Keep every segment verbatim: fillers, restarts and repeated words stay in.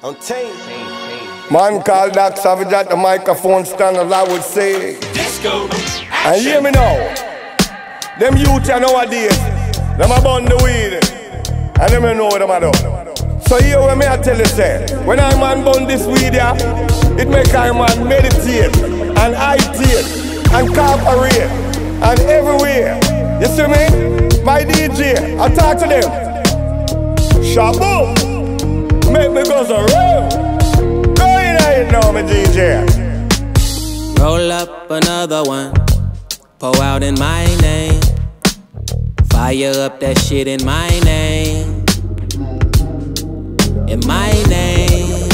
I'm Tame. Man called Doc Savage at the microphone stand, as I would say. Disco. And hear me now. Them youth nowadays, them a burn the weed, and them you know what them a do. So here when me I tell you say, when I man burn this weed yeah, it make I man meditate and itate and cooperate and everywhere. You see me? My D J, I talk to them. Shaboom, make me go so real. Go in there now, my D J. Roll up another one, pour out in my name. Fire up that shit in my name. In my name.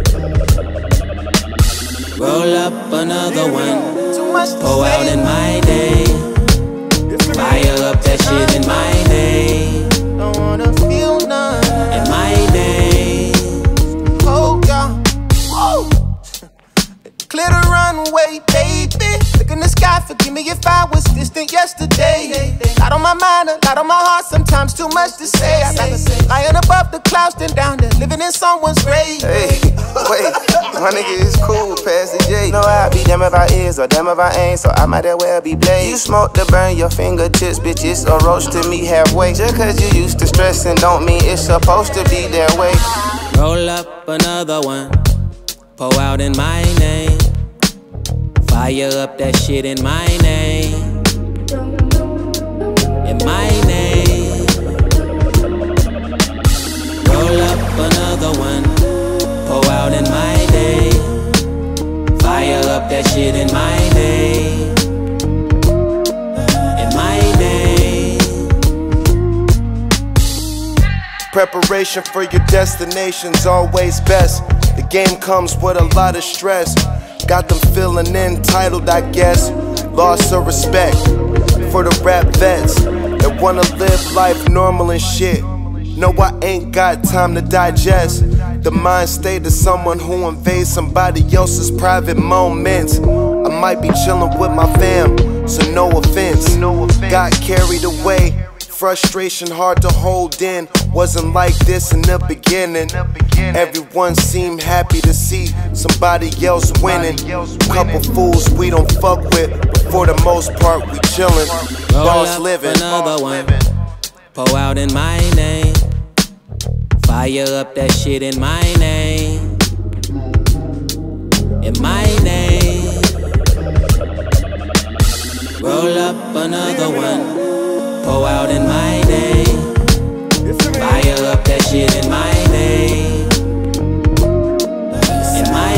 Roll up another one, pour out in my name. Fire up that shit in my name. Don't wanna feel none. In my name. Oh God, whoa. Clear the runway, baby. Look in the sky, forgive me if I was distant yesterday. Lot on my mind, a lot on my heart, sometimes too much to say. I'd rather lying above the clouds than down there, living in someone's grave. Hey, wait, my nigga is cool, pass the J. Know I be damn if I is or damn if I ain't, so I might as well be blazed. You smoke to burn your fingertips, bitches, or roast to me halfway. Just cause you used to stressing don't mean it's supposed to be that way. Roll up another one, pour out in my name. Fire up that shit in my name. In my name. Roll up another one, pour out in my name. Fire up that shit in my name. In my name. Preparation for your destination's always best. The game comes with a lot of stress. Got them feeling entitled, I guess. Lost of respect for the rap vets that wanna live life normal and shit. No, I ain't got time to digest the mind state of someone who invades somebody else's private moments. I might be chilling with my fam, so no offense. Got carried away, frustration hard to hold in. Wasn't like this in the beginning. Everyone seemed happy to see somebody else winning. Couple fools we don't fuck with, but for the most part we chillin'. Boss living. Another one, pour out in my name. Fire up that shit in my name. In my name. Roll up another one, pour out in my name. Fire up that shit in my name. In my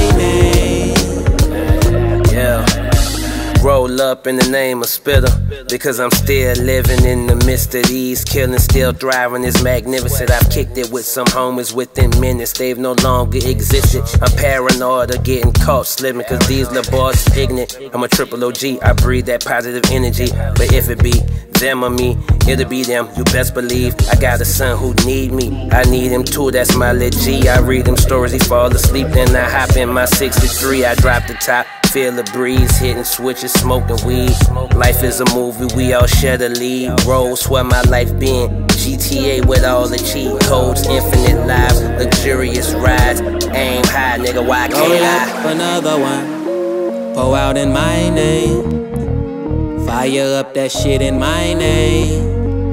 name. Yeah. Roll up in the name of Spitter, because I'm still living in the midst of these killings, still thriving is magnificent. I've kicked it with some homies within minutes, they've no longer existed. I'm paranoid of getting caught slipping, cause these little boys is ignorant. I'm a triple O G, I breathe that positive energy, but if it be them or me, it'll be them, you best believe. I got a son who need me, I need him too, that's my lit G. I read them stories, he fall asleep, then I hop in my sixty-three. I drop the top, feel the breeze, hitting switches, smoking weed. Life is a movie, we all share the lead. Roles where my life been, G T A with all the cheat codes, infinite lives, luxurious rides. Aim high, nigga, why can't Roll I? up another one, pour out in my name. Fire up that shit in my name.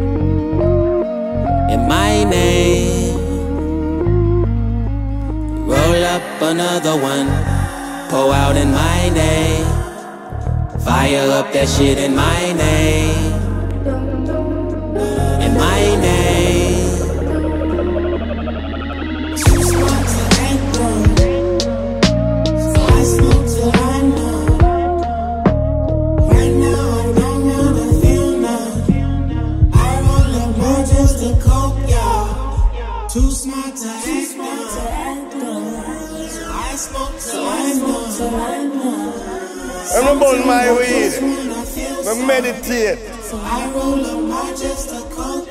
In my name. Roll up another one, pour out in my name. Fire up that shit in my name. In my name. Too smart to act wrong, so I smoke till I know. Right now I don't wanna feel none. I roll up more just to cope, y'all. Too smart to act wrong, so I smoke till I know. I'm about my weed. I meditate. So I roll up more just to cope.